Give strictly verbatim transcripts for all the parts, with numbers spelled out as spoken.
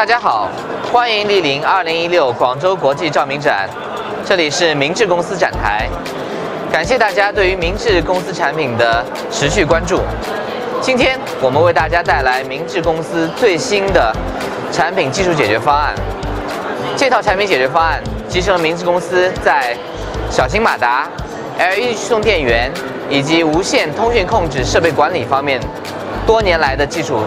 大家好，欢迎莅临二零一六广州国际照明展，这里是明志公司展台。感谢大家对于明志公司产品的持续关注。今天我们为大家带来明志公司最新的产品技术解决方案。这套产品解决方案集成了明志公司在小型马达、L E D 驱动电源以及无线通讯控制设备管理方面多年来的技术。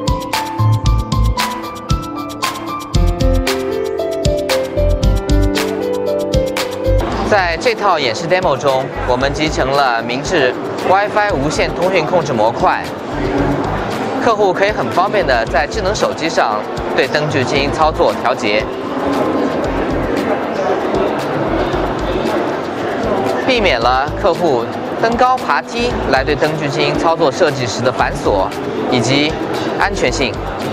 在这套演示 demo 中，我们集成了明志 WiFi 无线通讯控制模块，客户可以很方便的在智能手机上对灯具进行操作调节，避免了客户登高爬梯来对灯具进行操作设计时的繁琐以及安全性。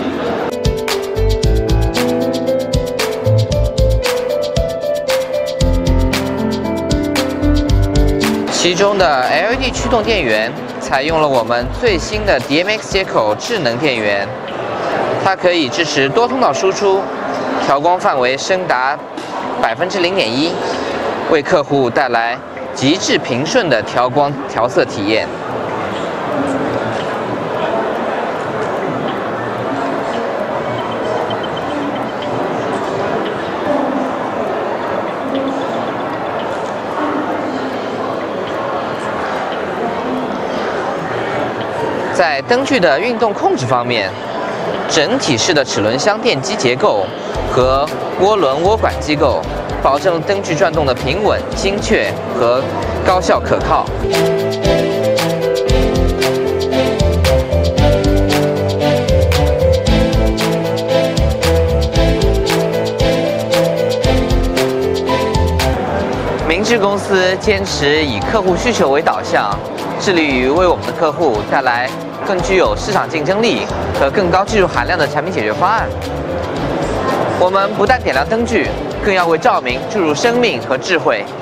其中的 L E D 驱动电源采用了我们最新的 D M X 接口智能电源，它可以支持多通道输出，调光范围深达百分之零点一，为客户带来极致平顺的调光调色体验。在灯具的运动控制方面，整体式的齿轮箱电机结构和涡轮涡管机构，保证灯具转动的平稳、精确和高效可靠。明志公司坚持以客户需求为导向，致力于为我们的客户带来更具有市场竞争力和更高技术含量的产品解决方案。我们不但点亮灯具，更要为照明注入生命和智慧。